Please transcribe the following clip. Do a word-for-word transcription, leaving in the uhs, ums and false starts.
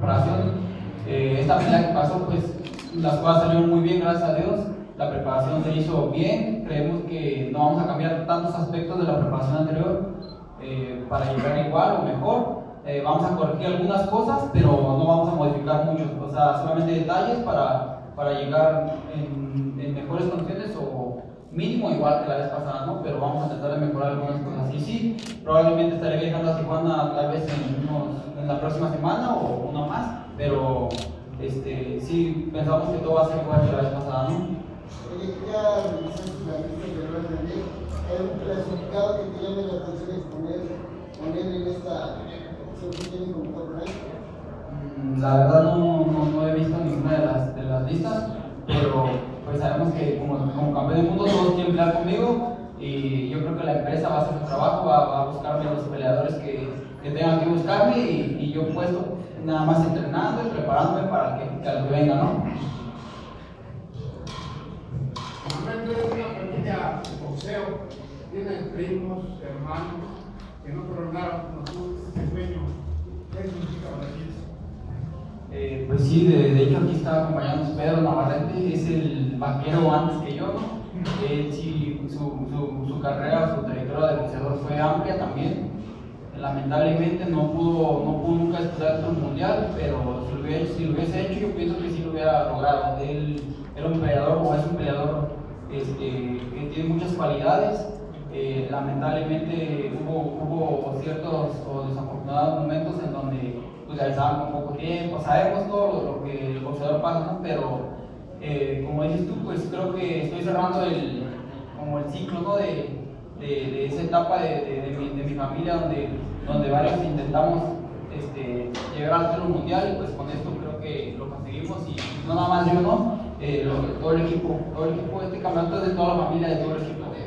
preparación. Eh, esta pelea que pasó, pues las cosas salieron muy bien, gracias a Dios. La preparación se hizo bien. Creemos que no vamos a cambiar tantos aspectos de la preparación anterior eh, para llegar igual o mejor. Eh, vamos a corregir algunas cosas, pero no vamos a modificar muchos, o sea, solamente detalles para, para llegar en, en mejores condiciones o mínimo igual que la vez pasada, ¿no? Pero vamos a tratar de mejorar algunas cosas. Y sí, probablemente estaré viajando a Tijuana tal vez en, unos, en la próxima semana o una más, pero este, sí pensamos que todo va a ser igual que la vez pasada, ¿no? Oye, ya revisaste la lista de errores de ley. ¿Hay un clasificado que te llame la atención exponer, poner en esta opción que tiene como top rank? La verdad no, no, no he visto ninguna de las, de las listas, pero pues sabemos que como, como campeón del mundo todos quieren pelear conmigo y yo creo que la empresa va a hacer su trabajo, va, va a buscarme los peleadores que, que tengan que buscarme y, y yo puesto nada más entrenando y preparándome para que, que al que venga, ¿no? Normalmente es una familia de boxeo, tienen primos, hermanos, que no coronaron como tú, este sueño. ¿Qué significa para ti? Eh, pues sí, de, de hecho aquí está acompañándonos Pedro Navarrete, es el vaquero antes que yo, ¿no? Él sí, su, su, su carrera, su trayectoria de boxeador fue amplia también. Lamentablemente no pudo, no pudo nunca disputar el mundial, pero si lo, hubiera, si lo hubiese hecho, yo pienso que sí lo hubiera logrado. Él era un peleador o es un peleador este, que tiene muchas cualidades. Eh, lamentablemente hubo, hubo ciertos o desafortunados momentos en donde pues, realizaban con poco tiempo. Sabemos todo lo, lo que el boxeador pasa, ¿no? Pero eh, como dices tú, pues creo que estoy cerrando el, como el ciclo, ¿no? de, de, de esa etapa de, de, de, mi, de mi familia donde, donde varios intentamos este, llegar al título mundial y pues con esto creo que lo conseguimos y no nada más yo, ¿no? Eh, lo, todo el equipo, todo el equipo, este campeonato es de toda la familia, de todo el equipo.